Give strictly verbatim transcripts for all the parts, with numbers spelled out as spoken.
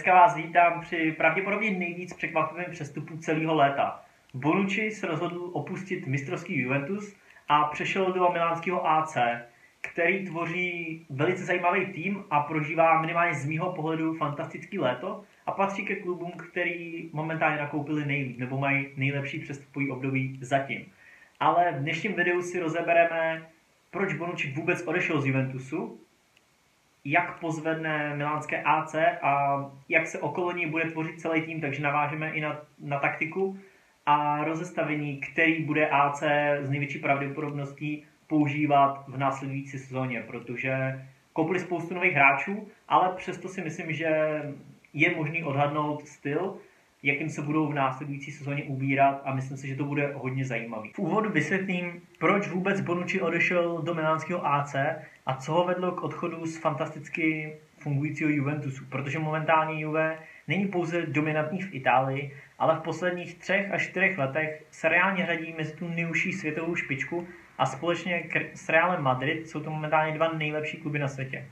Dneska vás vítám při pravděpodobně nejvíc překvapivém přestupu celého léta. Bonucci se rozhodl opustit mistrovský Juventus a přešel do milánského A C, který tvoří velice zajímavý tým a prožívá minimálně z mýho pohledu fantastický léto a patří ke klubům, který momentálně nakoupili nejlíp nebo mají nejlepší přestupový období zatím. Ale v dnešním videu si rozebereme, proč Bonucci vůbec odešel z Juventusu, jak pozvedne milánské A C a jak se okolo ní bude tvořit celý tým, takže navážeme i na, na taktiku a rozestavení, který bude A C z největší pravděpodobností používat v následující sezóně, protože koupili spoustu nových hráčů, ale přesto si myslím, že je možný odhadnout styl, jakým se budou v následující sezóně ubírat a myslím si, že to bude hodně zajímavý. V úvodu vysvětlím, proč vůbec Bonucci odešel do milánského A C a co ho vedlo k odchodu z fantasticky fungujícího Juventusu, protože momentálně Juve není pouze dominantní v Itálii, ale v posledních třech až čtyřech letech se reálně řadí mezi tu nejúžší světovou špičku a společně s Realem Madrid jsou to momentálně dva nejlepší kluby na světě.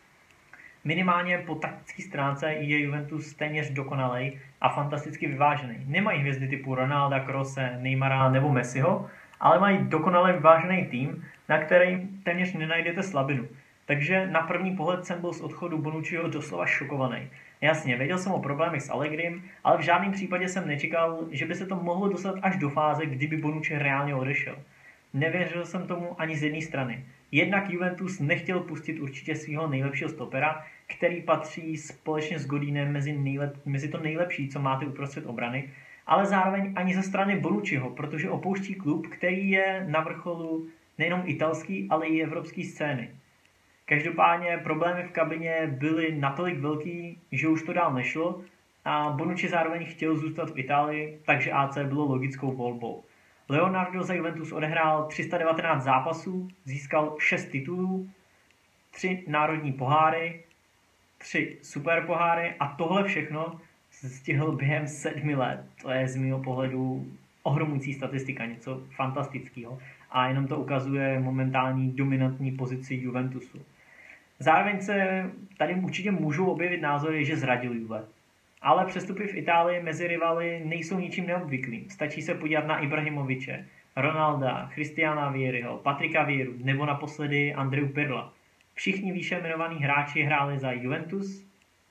Minimálně po taktické stránce je Juventus téměř dokonalej a fantasticky vyvážený. Nemají hvězdy typu Ronalda, Kroose, Neymara nebo Messiho, ale mají dokonale vyvážený tým, na který téměř nenajdete slabinu. Takže na první pohled jsem byl z odchodu Bonucciho doslova šokovaný. Jasně, věděl jsem o problémech s Allegrim, ale v žádném případě jsem nečekal, že by se to mohlo dostat až do fáze, kdyby Bonucci reálně odešel. Nevěřil jsem tomu ani z jedné strany. Jednak Juventus nechtěl pustit určitě svého nejlepšího stopera, který patří společně s Godínem mezi, nejlep, mezi to nejlepší, co máte uprostřed obrany, ale zároveň ani ze strany Bonucciho, protože opouští klub, který je na vrcholu nejenom italský, ale i evropské scény. Každopádně problémy v kabině byly natolik velký, že už to dál nešlo a Bonucci zároveň chtěl zůstat v Itálii, takže A C bylo logickou volbou. Leonardo za Juventus odehrál tři sta devatenáct zápasů, získal šest titulů, tři národní poháry, tři superpoháry a tohle všechno stihl během sedmi let. To je z mého pohledu ohromující statistika, něco fantastického a jenom to ukazuje momentální dominantní pozici Juventusu. Zároveň se tady určitě můžou objevit názory, že zradil Juve. Ale přestupy v Itálii mezi rivaly nejsou ničím neobvyklým. Stačí se podívat na Ibrahimoviče, Ronalda, Cristiana Vieriho, Patricka Vieru nebo naposledy Andreu Pirla. Všichni výše jmenovaní hráči hráli za Juventus,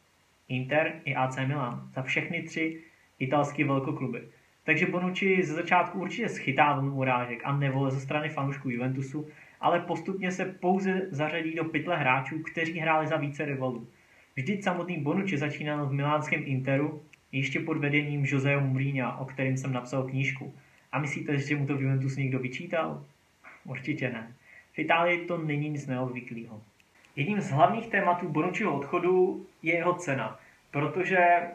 Inter i A C Milan, za všechny tři italské velkokluby. Takže Bonucci ze začátku určitě schytá vlnu urážek a nevole ze strany fanoušků Juventusu, ale postupně se pouze zařadí do pytle hráčů, kteří hráli za více rivalů. Vždyť samotný Bonucci začínal v milánském Interu ještě pod vedením Joseho Mourinha, o kterém jsem napsal knížku. A myslíte, že mu to v Juventusu někdo vyčítal? Určitě ne. V Itálii to není nic neobvyklého. Jedním z hlavních tématů Bonucciho odchodu je jeho cena, protože,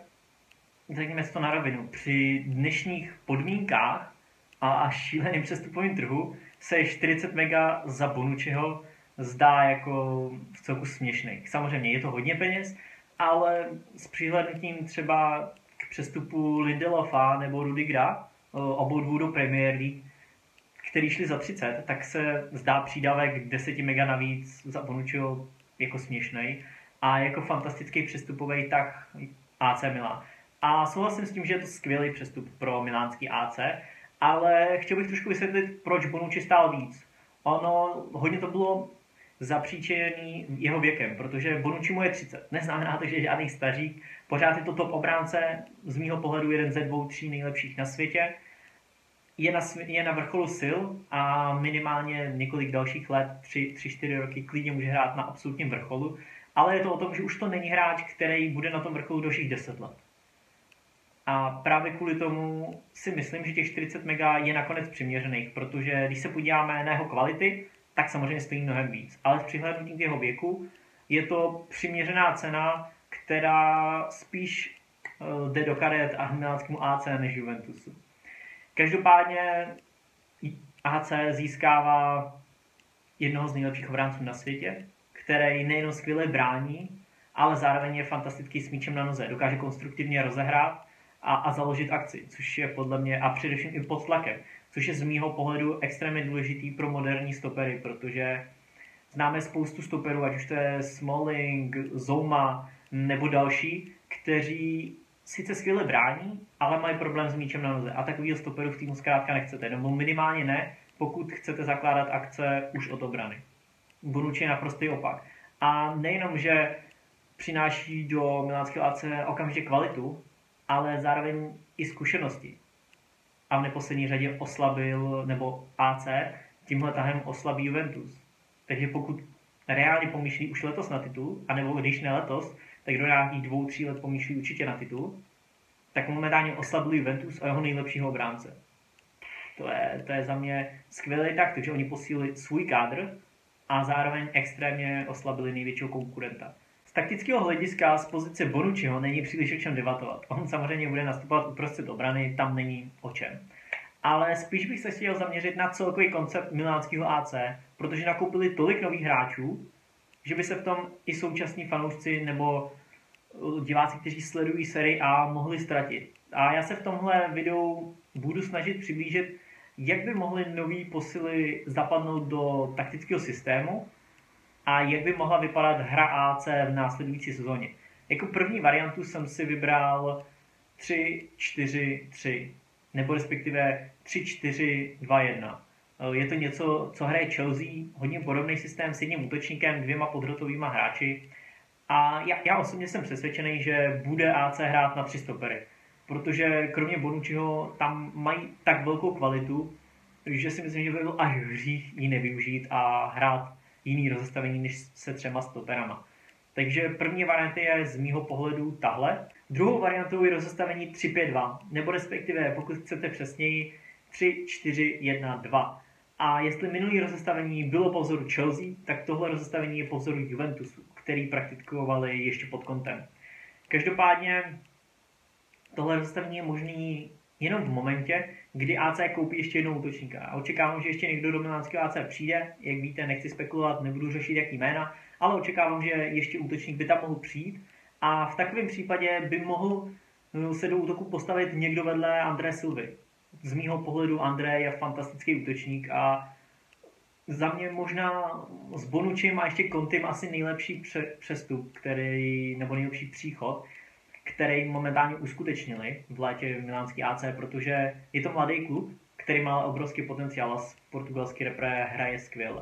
řekněme si to na rovinu, při dnešních podmínkách a až šíleným přestupovým trhu se čtyřicet mega za Bonucciho zdá jako v celku směšný. Samozřejmě je to hodně peněz, ale s přihlédnutím třeba k přestupu Lindelofa nebo Rüdigera, obou dvou do Premier League, který šli za třicet, tak se zdá přídavek deset mega navíc za Bonucciho jako směšný a jako fantastický přestupový tak A C Milan. A souhlasím s tím, že je to skvělý přestup pro milánský A C, ale chtěl bych trošku vysvětlit, proč Bonucci stál víc. Ono, hodně to bylo zapříčený jeho věkem, protože Bonucci mu je třicet. Neznamená to, že je žádný stařík. Pořád je to top obránce, z mýho pohledu jeden ze dvou, tří nejlepších na světě. Je na, je na vrcholu sil a minimálně několik dalších let, tři, tři, čtyři roky, klidně může hrát na absolutním vrcholu. Ale je to o tom, že už to není hráč, který bude na tom vrcholu dalších deset let. A právě kvůli tomu si myslím, že těch čtyřicet mega je nakonec přiměřených, protože když se podíváme na jeho kvality, tak samozřejmě stojí mnohem víc. Ale s přihlédnutím k jeho věku je to přiměřená cena, která spíš uh, jde do karet a milánskému A C než Juventusu. Každopádně A C získává jednoho z nejlepších obránců na světě, který nejen skvěle brání, ale zároveň je fantastický s míčem na noze. Dokáže konstruktivně rozehrát a, a založit akci, což je podle mě a především i pod tlakem, což je z mýho pohledu extrémně důležitý pro moderní stopery, protože známe spoustu stoperů, ať už to je Smalling, Zouma nebo další, kteří sice skvěle brání, ale mají problém s míčem na noze. A takovýho stoperu v týmu zkrátka nechcete, nebo minimálně ne, pokud chcete zakládat akce už od obrany. Bonucci je naprostý opak. A nejenom, že přináší do milánského A C okamžitě kvalitu, ale zároveň i zkušenosti. A v neposlední řadě oslabil, nebo A C tímhle tahem oslabí Juventus. Takže pokud reálně pomýšlí už letos na titul, anebo když ne letos, tak do nějakých dvou, tří let pomýšlí určitě na titul, tak momentálně oslabil Juventus a jeho nejlepšího obránce. To je, to je za mě skvělý tak, takže oni posílili svůj kádr a zároveň extrémně oslabili největšího konkurenta. Z taktického hlediska z pozice Bonucciho není příliš o čem debatovat. On samozřejmě bude nastupovat uprostřed obrany, tam není o čem. Ale spíš bych se chtěl zaměřit na celkový koncept milánského A C, protože nakoupili tolik nových hráčů, že by se v tom i současní fanoušci nebo diváci, kteří sledují sérii A, mohli ztratit. A já se v tomhle videu budu snažit přiblížit, jak by mohly nový posily zapadnout do taktického systému a jak by mohla vypadat hra A C v následující sezóně. Jako první variantu jsem si vybral tři čtyři tři, nebo respektive tři čtyři dva jedna. Je to něco, co hraje Chelsea, hodně podobný systém s jedním útočníkem, dvěma podhrotovýma hráči. A já, já osobně jsem přesvědčený, že bude A C hrát na tři stopery. Protože kromě Bonucciho tam mají tak velkou kvalitu, že si myslím, že by byl až hřích ji nevyužít a hrát jiný rozestavení než se třema stoperama. Takže první varianta je z mýho pohledu tahle. Druhou variantou je rozestavení tři pět dva, nebo respektive, pokud chcete přesněji, tři čtyři jedna dva. A jestli minulý rozestavení bylo po vzoru Chelsea, tak tohle rozestavení je po vzoru Juventusu, který praktikovali ještě pod Contem. Každopádně tohle rozestavení je možný jenom v momentě, kdy A C koupí ještě jednou útočníka. A očekávám, že ještě někdo do milánského A C přijde. Jak víte, nechci spekulovat, nebudu řešit jaký jména, ale očekávám, že ještě útočník by tam mohl přijít. A v takovém případě by mohl se do útoku postavit někdo vedle André Silvy. Z mýho pohledu André je fantastický útočník a za mě možná s Bonuccim a ještě Contem asi nejlepší přestup, který, nebo nejlepší příchod, který momentálně uskutečnili v létě milánský A C, protože je to mladý klub, který má obrovský potenciál a z portugalský repre hraje skvěle.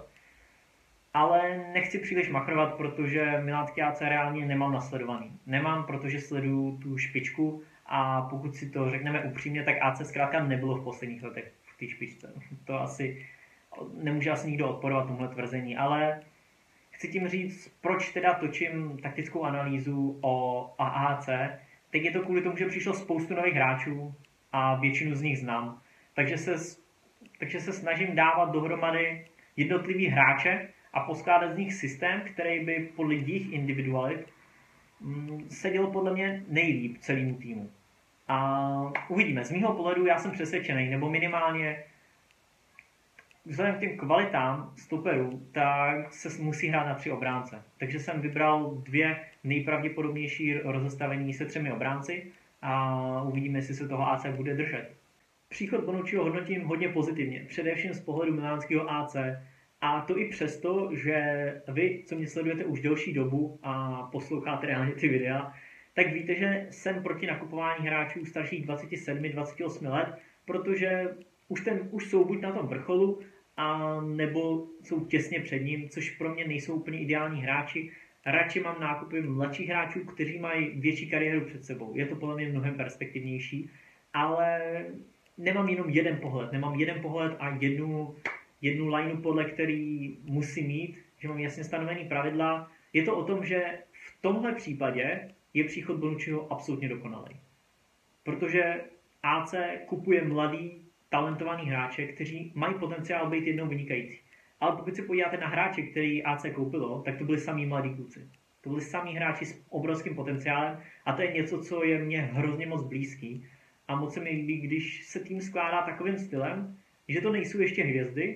Ale nechci příliš machrovat, protože milánský A C reálně nemám nasledovaný. Nemám, protože sleduju tu špičku a pokud si to řekneme upřímně, tak A C zkrátka nebylo v posledních letech v té špičce. To asi nemůže asi nikdo odporovat tomuhle tvrzení, ale chci tím říct, proč teda točím taktickou analýzu o A A C. Teď je to kvůli tomu, že přišlo spoustu nových hráčů a většinu z nich znám. Takže se, takže se snažím dávat dohromady jednotlivý hráče a poskládat z nich systém, který by podle jejich individualit seděl podle mě nejlíp celému týmu. A uvidíme. Z mýho pohledu já jsem přesvědčený, nebo minimálně vzhledem k těm kvalitám stoperů, tak se musí hrát na tři obránce. Takže jsem vybral dvě nejpravděpodobnější rozestavení se třemi obránci a uvidíme, jestli se toho A C bude držet. Příchod Bonucciho hodnotím hodně pozitivně, především z pohledu milánského A C. A to i přesto, že vy, co mě sledujete už delší dobu a posloucháte reálně ty videa, tak víte, že jsem proti nakupování hráčů starších dvacet sedm dvacet osm let, protože už, ten, už jsou buď na tom vrcholu, a nebo jsou těsně před ním, což pro mě nejsou úplně ideální hráči. Radši mám nákupy mladších hráčů, kteří mají větší kariéru před sebou. Je to podle mě mnohem perspektivnější, ale nemám jenom jeden pohled. Nemám jeden pohled a jednu, jednu lineu, podle který musím mít, že mám jasně stanovený pravidla. Je to o tom, že v tomhle případě je příchod Bonucciho absolutně dokonalý. Protože A C kupuje mladý, talentovaný hráče, kteří mají potenciál být jednou vynikající. Ale pokud se podíváte na hráče, který A C koupilo, tak to byli samý mladí kluci. To byli samý hráči s obrovským potenciálem a to je něco, co je mně hrozně moc blízký. A moc se mi líbí, když se tým skládá takovým stylem, že to nejsou ještě hvězdy,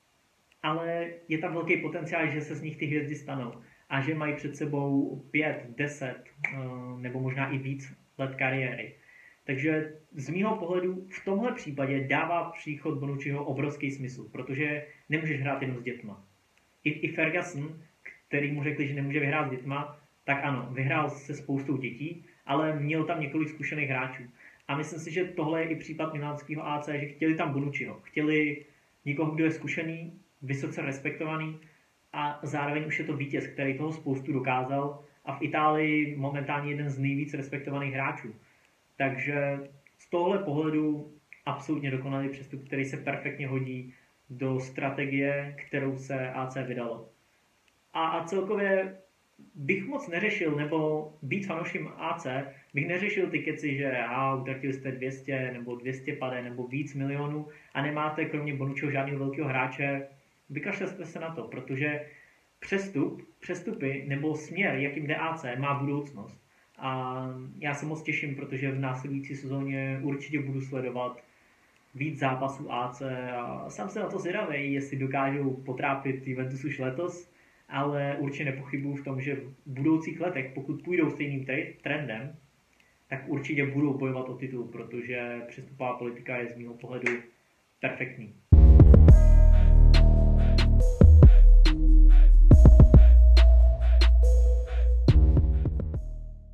ale je tam velký potenciál, že se z nich ty hvězdy stanou. A že mají před sebou pět, deset nebo možná i víc let kariéry. Takže z mýho pohledu v tomhle případě dává příchod Bonucciho obrovský smysl, protože nemůžeš hrát jenom s dětma. I, i Ferguson, který mu řekli, že nemůže vyhrát s dětma, tak ano, vyhrál se spoustou dětí, ale měl tam několik zkušených hráčů. A myslím si, že tohle je i případ milánského A C, že chtěli tam Bonucciho. Chtěli někoho, kdo je zkušený, vysoce respektovaný a zároveň už je to vítěz, který toho spoustu dokázal a v Itálii momentálně jeden z nejvíc respektovaných hráčů. Takže z tohle pohledu absolutně dokonalý přestup, který se perfektně hodí do strategie, kterou se A C vydalo. A, a celkově bych moc neřešil, nebo být fanouškem A C, bych neřešil ty keci, že a, utratili jste dvě stě nebo dvě stě pade nebo víc milionů a nemáte kromě Bonucciho žádného velkého hráče, vykašlete se na to, protože přestup, přestupy nebo směr, jakým jde A C, má budoucnost. A já se moc těším, protože v následující sezóně určitě budu sledovat víc zápasů A C a sám se na to zvědavý, jestli dokážou potrápit Juventus už letos, ale určitě nepochybuju v tom, že v budoucích letech, pokud půjdou stejným trendem, tak určitě budou bojovat o titul, protože přestupová politika je z mého pohledu perfektní.